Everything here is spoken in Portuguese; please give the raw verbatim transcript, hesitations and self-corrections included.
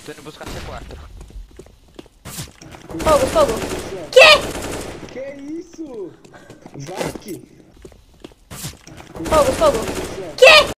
Tô indo buscar C quatro. Fogo, fogo. Que? Que isso? Zack? Fogo, fogo. Que?